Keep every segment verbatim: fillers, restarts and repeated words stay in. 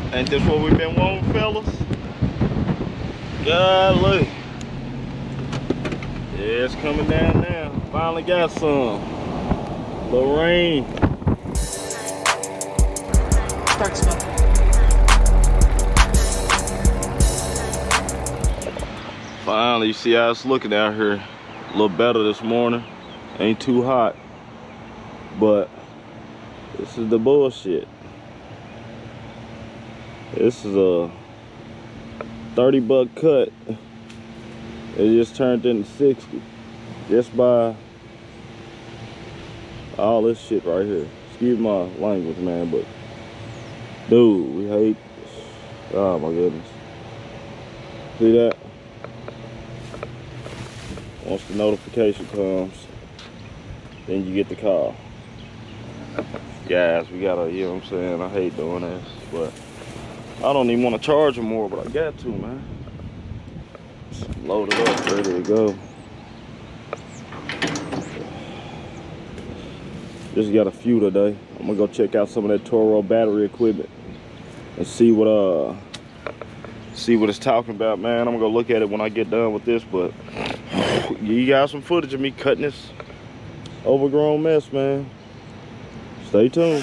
Ain't this what we've been wanting, fellas? Golly. Yeah, it's coming down now. Finally got some. Little rain. Start smoking. Finally, you see how it's looking out here. A little better this morning. Ain't too hot. But this is the bullshit. This is a thirty buck cut. It just turned into sixty. Just by all this shit right here. Excuse my language, man, but dude, we hate this. Oh my goodness. See that? Once the notification comes, then you get the call. Guys, we gotta, you know what I'm saying? I hate doing this, but I don't even want to charge them more, but I got to, man. Just load it up, ready to go. Just got a few today. I'm gonna go check out some of that Toro battery equipment and see what uh see what it's talking about, man. I'm gonna go look at it when I get done with this, but you got some footage of me cutting this overgrown mess, man. Stay tuned.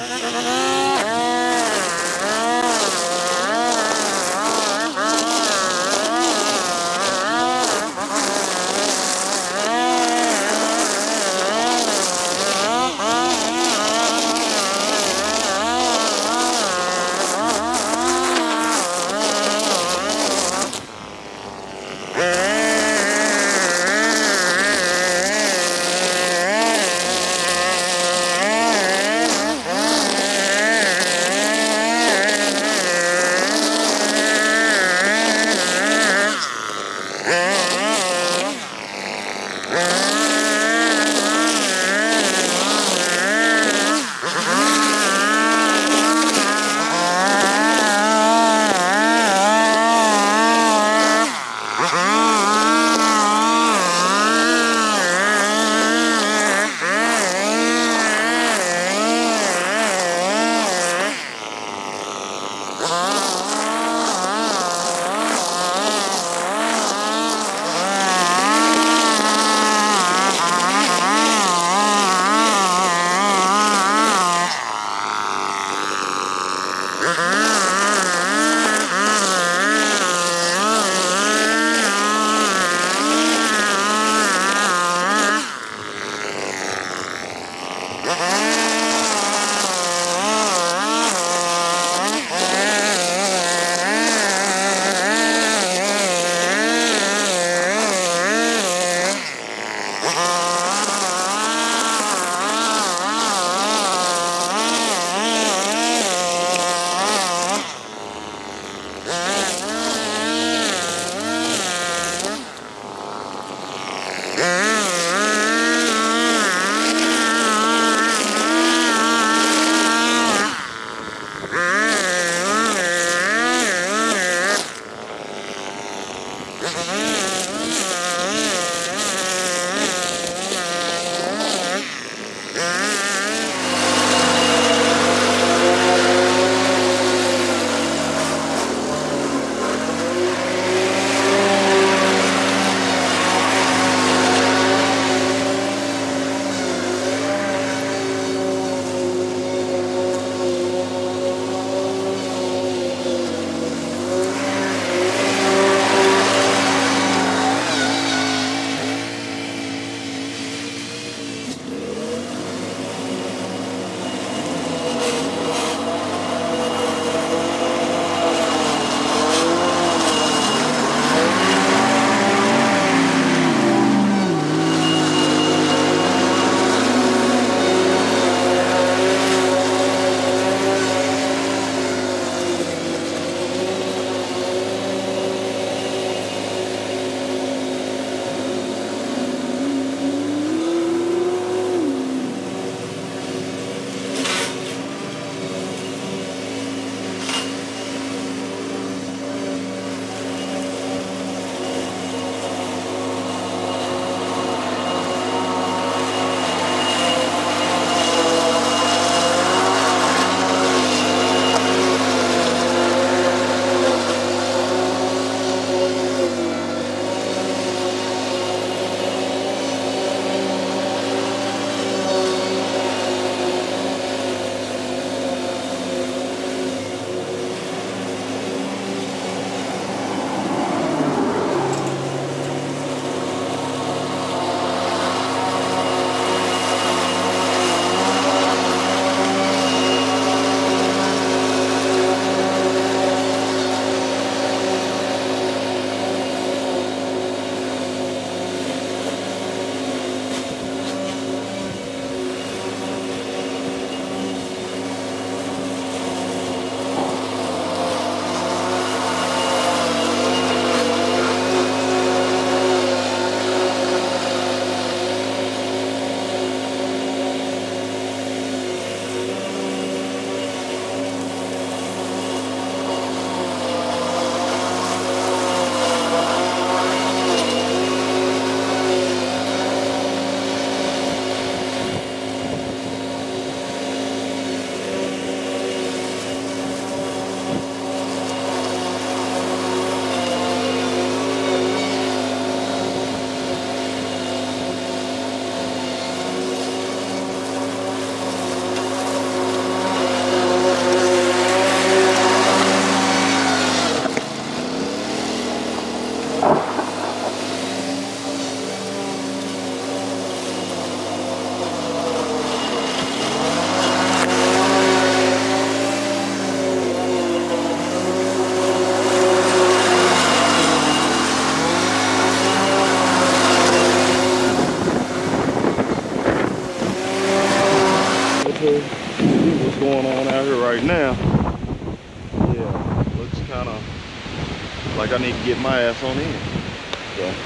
like I need to get my ass on in. So,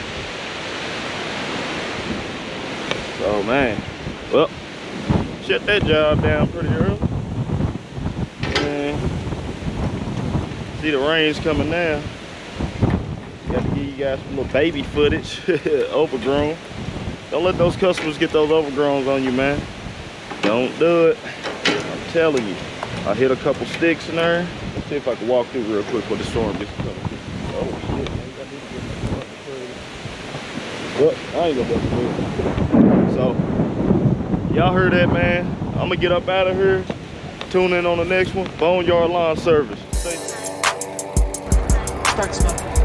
so man, well, shut that job down pretty early. And see the rain's coming now. Got to give you guys some little baby footage. Overgrown. Don't let those customers get those overgrowns on you, man. Don't do it. I'm telling you. I hit a couple sticks in there. Let's see if I can walk through real quick before the storm gets coming. Oh shit, man. I need to get my truck. Well, I ain't gonna be able to do it. So, y'all heard that, man. I'm gonna get up out of here. Tune in on the next one. Boneyard Lawn Service. Start smoking.